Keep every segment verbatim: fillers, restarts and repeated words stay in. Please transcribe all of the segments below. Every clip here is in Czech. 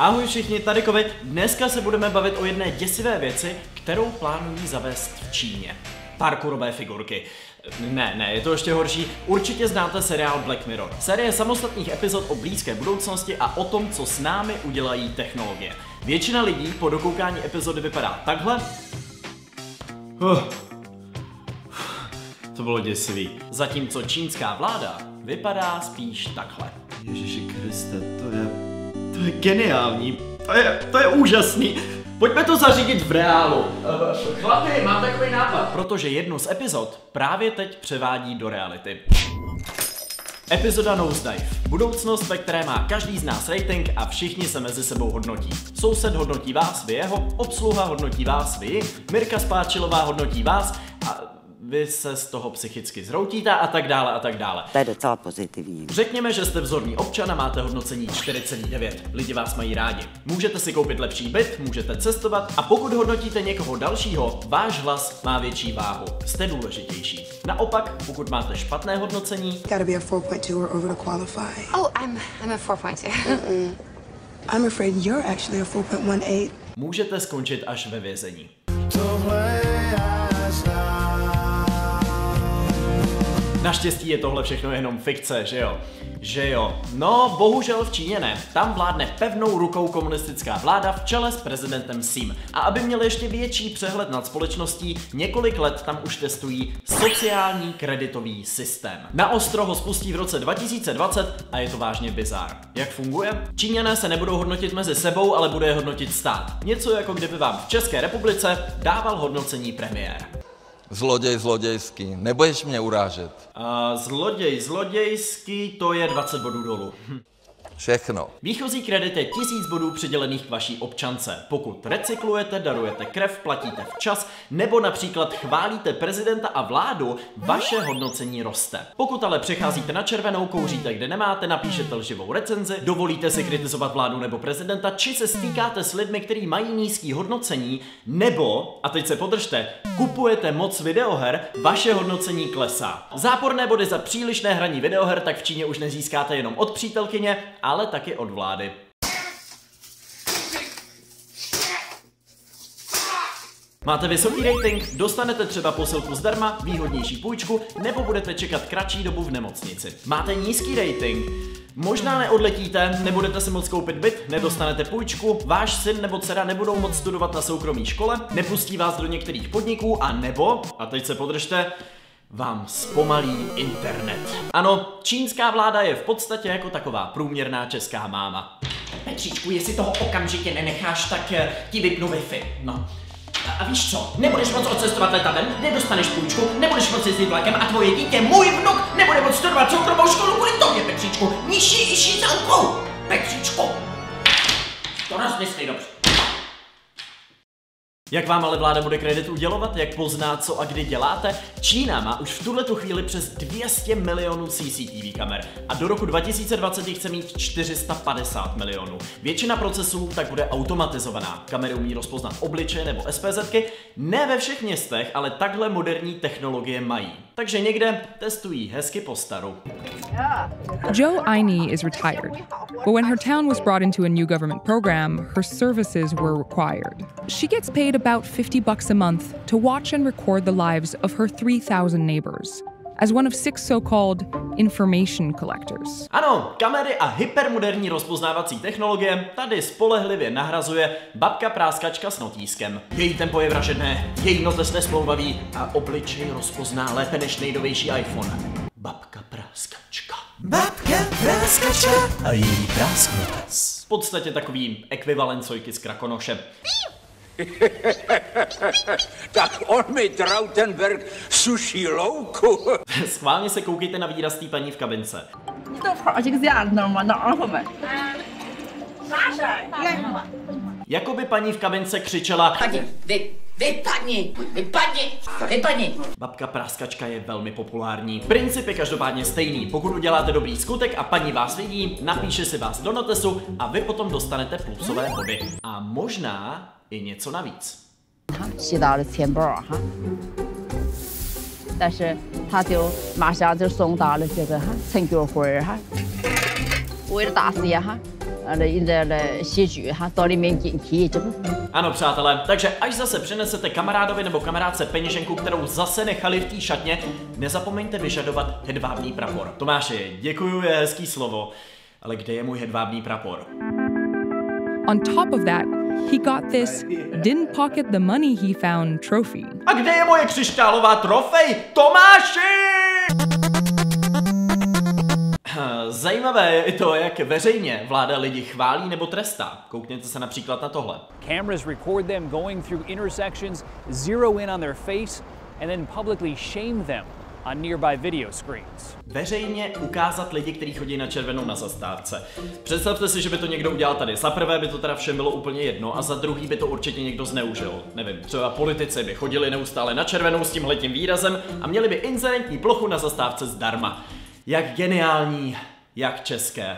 Ahoj všichni, tady Kovy. Dneska se budeme bavit o jedné děsivé věci, kterou plánují zavést v Číně. Parkourové figurky. Ne, ne, je to ještě horší. Určitě znáte seriál Black Mirror. Série samostatných epizod o blízké budoucnosti a o tom, co s námi udělají technologie. Většina lidí po dokoukání epizody vypadá takhle. Uh. To bylo děsivý. Zatímco čínská vláda vypadá spíš takhle. Ježiši Kriste, to je... to je geniální. To je, to je úžasný. Pojďme to zařídit v reálu. Chlapi, mám takový nápad. Protože jednu z epizod právě teď převádí do reality. Epizoda Nosedive. Budoucnost, ve které má každý z nás rating a všichni se mezi sebou hodnotí. Soused hodnotí vás, vy jeho, obsluha hodnotí vás, vy, Mirka Spáčilová hodnotí vás a vy se z toho psychicky zhroutíte a tak dále a tak dále. To je docela pozitivní. Řekněme, že jste vzorný občan a máte hodnocení čtyři celá devět. Lidi vás mají rádi. Můžete si koupit lepší byt, můžete cestovat a pokud hodnotíte někoho dalšího, váš hlas má větší váhu. Jste důležitější. Naopak, pokud máte špatné hodnocení, gotta be a four point two or over to qualify. Oh, I'm I'm a four point two. Mm-mm. I'm afraid you're actually a four point one eight. můžete skončit až ve vězení. Naštěstí je tohle všechno jenom fikce, že jo? Že jo? No, bohužel v Číně ne. Tam vládne pevnou rukou komunistická vláda v čele s prezidentem Sim. A aby měli ještě větší přehled nad společností, několik let tam už testují sociální kreditový systém. Na ostro ho spustí v roce dva tisíce dvacet a je to vážně bizár. Jak funguje? Číňané se nebudou hodnotit mezi sebou, ale bude je hodnotit stát. Něco jako kdyby vám v České republice dával hodnocení premiér. Zloděj zlodějský, nebudeš mě urážet. Uh, zloděj zlodějský, to je dvacet bodů dolů. Hm. Všechno. Výchozí kredit je tisíc bodů přidělených k vaší občance. Pokud recyklujete, darujete krev, platíte včas, nebo například chválíte prezidenta a vládu, vaše hodnocení roste. Pokud ale přecházíte na červenou, kouříte kde nemáte, napíšete lživou recenzi, dovolíte si kritizovat vládu nebo prezidenta, či se stýkáte s lidmi, kteří mají nízký hodnocení, nebo, a teď se podržte, kupujete moc videoher, vaše hodnocení klesá. Záporné body za přílišné hraní videoher tak v Číně už nezískáte jenom od přítelkyně, ale taky od vlády. Máte vysoký rating, dostanete třeba posilku zdarma, výhodnější půjčku, nebo budete čekat kratší dobu v nemocnici. Máte nízký rating, možná neodletíte, nebudete si moc koupit byt, nedostanete půjčku, váš syn nebo dcera nebudou moc studovat na soukromé škole, nepustí vás do některých podniků a nebo, a teď se podržte, vám zpomalí internet. Ano, čínská vláda je v podstatě jako taková průměrná česká máma. Petříčku, jestli toho okamžitě nenecháš, tak ti vypnu Wi-Fi. No. A, a víš co? Nebudeš moc odcestovat letadlem, nedostaneš půjčku, nebudeš moc jezdit vlakem a tvoje dítě, můj vnuk, nebude moc studovat soukromou školu kvůli tobě, Petříčku. Nižší, iší celku. Petříčku. To rozmyslí dobře. Jak vám ale vláda bude kredit udělovat, jak pozná, co a kdy děláte? Čína má už v tuhletu chvíli přes dvě stě milionů C C T V kamer a do roku dva tisíce dvacet chce mít čtyři sta padesát milionů. Většina procesů tak bude automatizovaná. Kamery umí rozpoznat obličeje nebo S P Z ky. Ne ve všech městech, ale takhle moderní technologie mají. Takže někde testují hezky po staru. Joe Aini is retired, but when her town was brought into a new government program, her services were required. She gets paid about fifty bucks a month to watch and record the lives of her three thousand neighbors, as one of six so-called information collectors. Ano, kamery a hypermoderní rozpoznávací technologie tady spolehlivě nahrazuje babka práskačka s notýskem. Její tempo je vražedné, její notes nesmlouvavý a obličej rozpozná lépe než nejnovější iPhone. Babka práskačka. Babka práskačka a její prásknotes. V podstatě takový ekvivalent Sojky z Krakonoše. Tak on mi Trautenberg suší louku. Schválně se koukejte na výraz té paní v kabince. Jakoby paní v kabince křičela Pani, vy, vypadni, vypadni, vypadni. Babka práskačka je velmi populární. Princip je každopádně stejný. Pokud uděláte dobrý skutek a paní vás vidí, napíše si vás do notesu a vy potom dostanete plusové body. A možná i něco navíc. 吸到了钱包哈，但是他就马上就送到了这个哈陈菊花哈，为了大事业哈， Ano, přátelé, takže až zase přinesete kamarádovi nebo kamarádce peněženku, kterou zase nechali v té šatně, nezapomeňte vyžadovat hedvábný prapor. Tomáši, děkuju, je hezký slovo, ale kde je můj hedvábný prapor? On top of that, he got this didn't pocket the money he found trophy. A kde je moje křišťálová trofej? Tomáši! Zajímavé je i to, jak veřejně vláda lidi chválí nebo trestá. Koukněte se například na tohle. Cameras record them going through intersections, zero in on their face, and then publicly shame them on nearby video screens. Veřejně ukázat lidi, kteří chodí na červenou na zastávce. Představte si, že by to někdo udělal tady. Za prvé by to teda všem bylo úplně jedno a za druhý by to určitě někdo zneužil. Nevím, třeba politici by chodili neustále na červenou s tímhletím výrazem a měli by inzerentní plochu na zastávce zdarma. Jak geniální, jak české.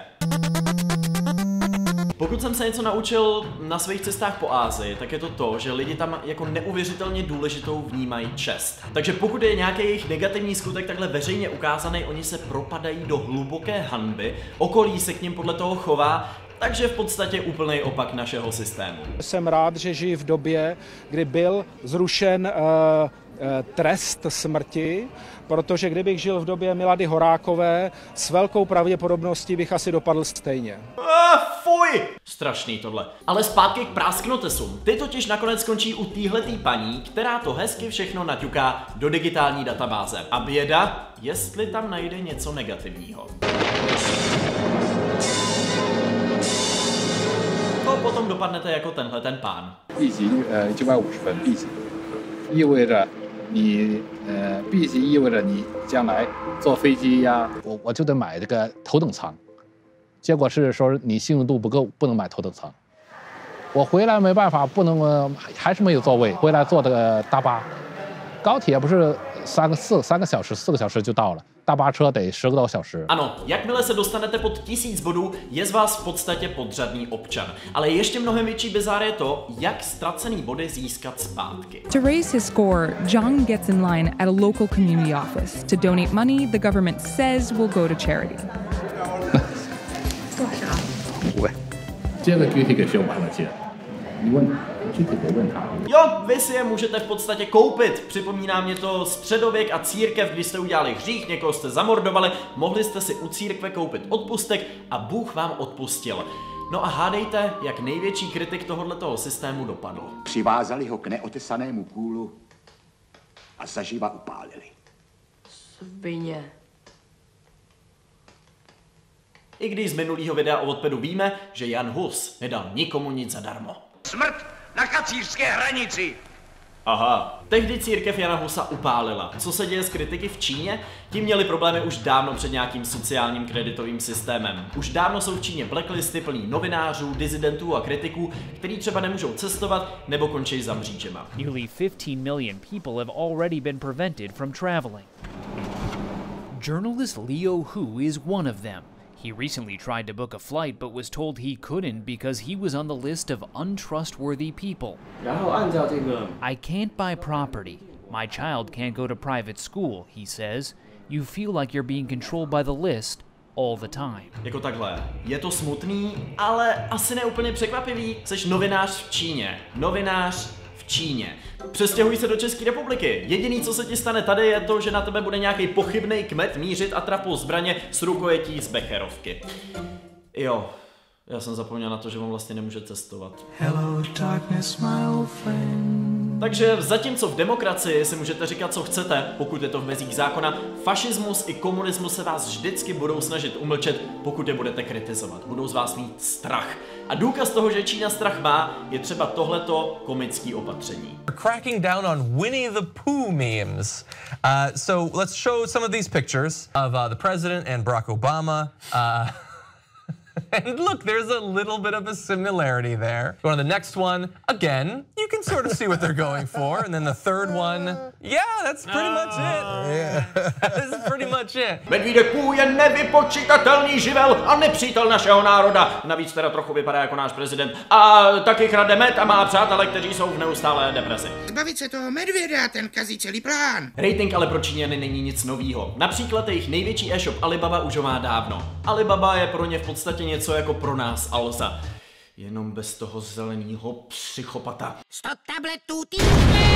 Pokud jsem se něco naučil na svých cestách po Asii, tak je to to, že lidi tam jako neuvěřitelně důležitou vnímají čest. Takže pokud je nějaký jejich negativní skutek takhle veřejně ukázaný, oni se propadají do hluboké hanby, okolí se k nim podle toho chová, takže v podstatě úplný opak našeho systému. Jsem rád, že žiji v době, kdy byl zrušen uh, trest smrti, protože kdybych žil v době Milady Horákové, s velkou pravděpodobností bych asi dopadl stejně. Ah, fuj! Strašný tohle. Ale zpátky k prásknotesům. Ty totiž nakonec skončí u téhletý paní, která to hezky všechno naťuká do digitální databáze. A běda, jestli tam najde něco negativního. To potom dopadnete jako tenhle ten pán. 利息呃九百五十分利息，意味着你呃利息意味着你将来坐飞机呀，我我就得买这个头等舱，结果是说你信用度不够，不能买头等舱。我回来没办法，不能呃还是没有座位，回来坐这个大巴，高铁不是三个四三个小时四个小时就到了。 大巴车得十个多小时。 Ano, jakmile se dostanete pod tisíc bodů, je z vás v podstatě podřadný občan. Ale ještě mnohem větší bizár je to, jak ztracený body získat zpátky. To raise his score, Zhang gets in line at a local community office to donate money the government says will go to charity. 做啥？我这个具体给修完了钱，你问他，具体得问他。 Jo, vy si je můžete v podstatě koupit. Připomíná mě to středověk a církev, když jste udělali hřích, někoho jste zamordovali, mohli jste si u církve koupit odpustek a Bůh vám odpustil. No a hádejte, jak největší kritik tohoto systému dopadl. Přivázali ho k neotesanému kůlu a zaživa upálili. Svině. I když z minulého videa o odpadu víme, že Jan Hus nedal nikomu nic zadarmo. Smrt na kacířské hranici! Aha, tehdy církev Jana Husa upálila. Co se děje s kritiky v Číně? Ti měli problémy už dávno před nějakým sociálním kreditovým systémem. Už dávno jsou v Číně blacklisty plný novinářů, disidentů a kritiků, kteří třeba nemůžou cestovat nebo končí za mřížema. Nearly fifteen million people have already been prevented from traveling. Journalist Leo Hu is one of them. He recently tried to book a flight but was told he couldn't because he was on the list of untrustworthy people. I can't buy property. My child can't go to private school, he says. You feel like you're being controlled by the list all the time. Jako takhle. Je to smutný, ale asi neúplně překvapivý. Jseš novinář v Číně. Novinář v Číně. Přestěhuj se do České republiky. Jediný, co se ti stane tady, je to, že na tebe bude nějaký pochybný kmet mířit atrapou zbraně s rukojetí z becherovky. Jo, já jsem zapomněl na to, že on vlastně nemůže cestovat. Hello, darkness, my old friend. Takže zatímco v demokracii si můžete říkat, co chcete, pokud je to v mezích zákona, fašismus i komunismus se vás vždycky budou snažit umlčet, pokud je budete kritizovat. Budou z vás mít strach. A důkaz toho, že Čína strach má, je třeba tohleto komický opatření. Cracking down on Winnie the Pooh memes. Uh, so let's show some of these pictures of uh, the president and Barack Obama. Uh, And look, there's a little bit of a similarity there. Go on to the next one. Again, you can sort of see what they're going for. And then the third one. Yeah, that's pretty much it. Yeah. That's pretty much it. Medvídek Pooh je nevypočitatelný živel a nepřítel našeho národa. Navíc teda trochu vypadá jako náš prezident. A taky krade med a má přátele, kteří jsou v neustálé depresi. Zbavit se toho medvěda, ten kazí celý plán. Rating ale pro Číňany není nic novýho. Například jejich největší e-shop Alibaba už ho má dávno. Alibaba je pro ně v podstatě podstatě něco jako Pro nás Alza. Jenom bez toho zeleného psychopata. sto tabletů, ty...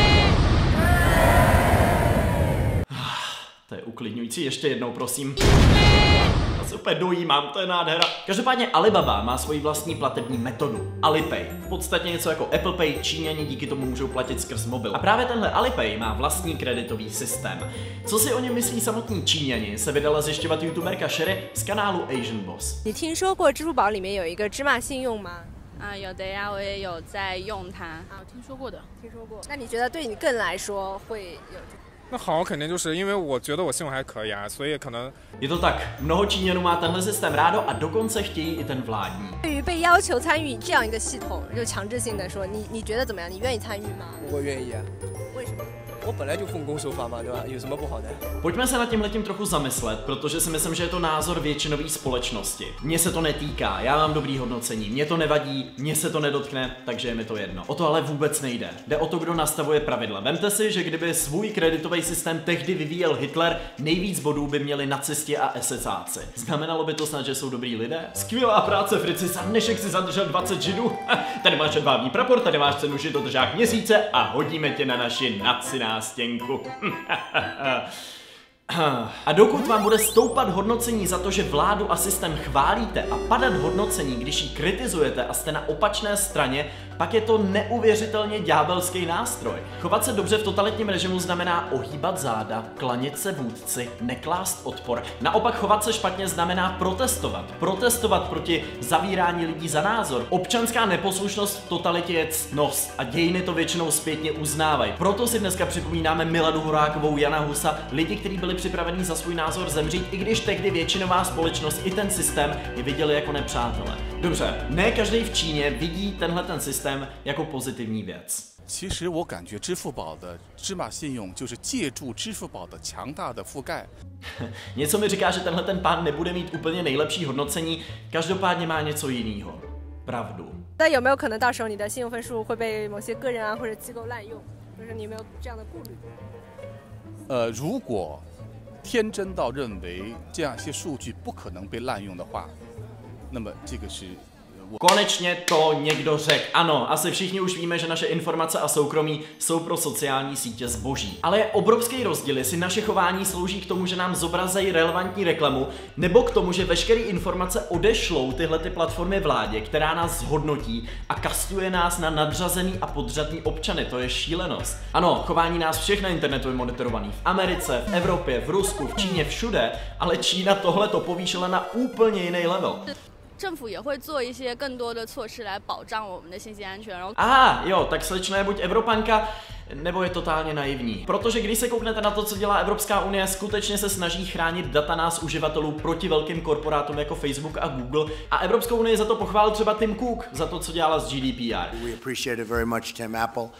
To je uklidňující, ještě jednou prosím. Já se úplně dojímám, to je nádhera. Každopádně Alibaba má svoji vlastní platební metodu, Alipay. V podstatě něco jako Apple Pay, Číňani díky tomu můžou platit skrz mobil. A právě tenhle Alipay má vlastní kreditový systém. Co si o něm myslí samotní Číňani, se vydala zjišťovat youtuberka Sherry z kanálu Asian Boss. 你听说过支付宝里面有一个芝麻信用吗？ 啊，有的呀，我也有在用它。 啊，听说过的，听说过。那你觉得对你个人来说会有？ 那好，肯定就是因为我觉得我信用还可以啊，所以可能。 Je to tak, mnoho Číňanů má tenhle systém rádo a dokonce chtějí i ten vládní. 对于被要求参与这样一个系统，就强制性的说，你你觉得怎么样？你愿意参与吗？ 我愿意啊。 为什么？ 我本来就奉公守法嘛，对吧？有什么不好的？ Pojďme se nad tímhletím trochu zamyslet, protože si myslím, že je to názor většinové společnosti. Mně se to netýká, já mám dobrý hodnocení, mně to nevadí, mně se to nedotkne, takže je mi to jedno. O to ale vůbec nejde. Jde o to, kdo nastavuje pravidla. Vemte si, že kdyby svůj kreditový systém tehdy vyvíjel Hitler, nejvíc bodů by měli nacisti a esesáci. Znamenalo by to snad, že jsou dobrý lidé? Skvělá práce, Frici, za dnešek si zadržel dvacet židů. Tady máš hedvábný prapor, tady máš cenu židodržák měsíce a hodíme tě na naši naciná stěnku. A dokud vám bude stoupat hodnocení za to, že vládu a systém chválíte a padat hodnocení, když ji kritizujete a jste na opačné straně, pak je to neuvěřitelně ďábelský nástroj. Chovat se dobře v totalitním režimu znamená ohýbat záda, klanit se vůdci, neklást odpor. Naopak chovat se špatně znamená protestovat. Protestovat proti zavírání lidí za názor. Občanská neposlušnost v totalitě je ctnost a dějiny to většinou zpětně uznávají. Proto si dneska připomínáme Miladu Horákovou, Jana Husa, lidi, kteří byli připravení za svůj názor zemřít, i když tehdy většinová společnost i ten systém je viděli jako nepřátele. Dobře, ne každý v Číně vidí tenhle ten systém jako pozitivní věc. 其实我感觉支付宝的芝麻信用就是借助支付宝的强大的覆盖。 Něco mi říká, že tenhle ten pán nebude mít úplně nejlepší hodnocení, každopádně má něco jiného. Pravdu. 那有没有可能到时候你的信用分数会被某些个人啊或者机构滥用？就是你有没有这样的顾虑？ 呃，如果天真到认为这样一些数据不可能被滥用的话，那么这个是。 Konečně to někdo řekl. Ano, asi všichni už víme, že naše informace a soukromí jsou pro sociální sítě zboží. Ale je obrovský rozdíl, jestli naše chování slouží k tomu, že nám zobrazejí relevantní reklamu, nebo k tomu, že veškeré informace odešlou tyhle ty platformy vládě, která nás zhodnotí a kastuje nás na nadřazený a podřadný občany. To je šílenost. Ano, chování nás všech na internetu je monitorovaný. V Americe, v Evropě, v Rusku, v Číně, všude, ale Čína tohle to povýšila na úplně jiný level. 政府也会做一些更多的措施来保障我们的信息安全。然后 Aha, jo, tak slečna je buď Evropanka, nebo je totálně naivní. Protože když se kouknete na to, co dělá Evropská unie, skutečně se snaží chránit data nás uživatelů proti velkým korporátům jako Facebook a Google. A Evropskou unii za to pochválil třeba Tim Cook, za to, co dělala s G D P R. We appreciate it very much, Tim Apple. Uh...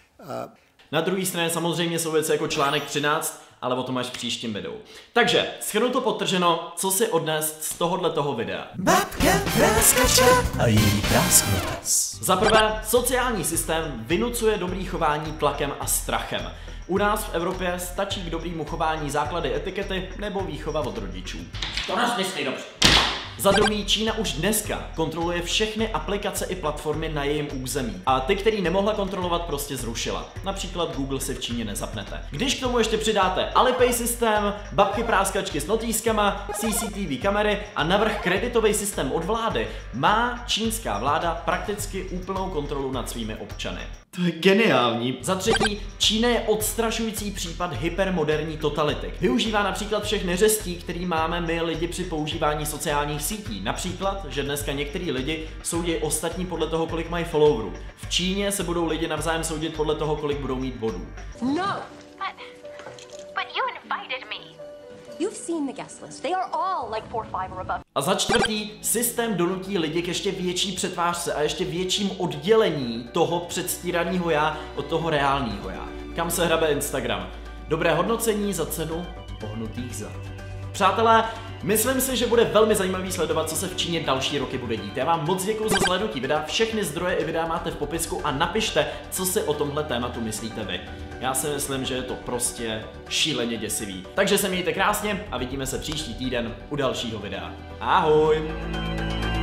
Na druhé straně samozřejmě jsou věci jako článek třináct, ale o tom až v příštím videu. Takže, shrnuto podtrženo, co si odnést z tohohle toho videa. Babka práskačka a její prásknotec. Za prvé, sociální systém vynucuje dobrý chování tlakem a strachem. U nás v Evropě stačí k dobrýmu chování základy etikety nebo výchova od rodičů. To nás myslí dobře. Za druhý, Čína už dneska kontroluje všechny aplikace i platformy na jejím území. A ty, který nemohla kontrolovat, prostě zrušila. Například Google si v Číně nezapnete. Když k tomu ještě přidáte Alipay systém, babky práskačky s notýskama, C C T V kamery a navrch kreditový systém od vlády, má čínská vláda prakticky úplnou kontrolu nad svými občany. To je geniální. Za třetí, Čína je odstrašující případ hypermoderní totality. Využívá například všech neřestí, který máme my lidi při používání sociálních sítí. Například, že dneska některý lidi soudí ostatní podle toho, kolik mají followerů. V Číně se budou lidi navzájem soudit podle toho, kolik budou mít bodů. No, but, but you invited me. You've seen the guest list. They are all like four, five or above. A za čtvrtý, systém donutí lidi k ještě větší přetvářce a ještě větším oddělení toho předstíraného já od toho reálného já. Kam se hrabe Instagram? Dobré hodnocení za cenu pohnutých zad. Přátelé, myslím si, že bude velmi zajímavý sledovat, co se v Číně další roky bude dít. Já vám moc děkuji za slednutí videa, všechny zdroje i videa máte v popisku a napište, co si o tomhle tématu myslíte vy. Já si myslím, že je to prostě šíleně děsivý. Takže se mějte krásně a vidíme se příští týden u dalšího videa. Ahoj!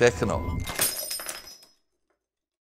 Všechno.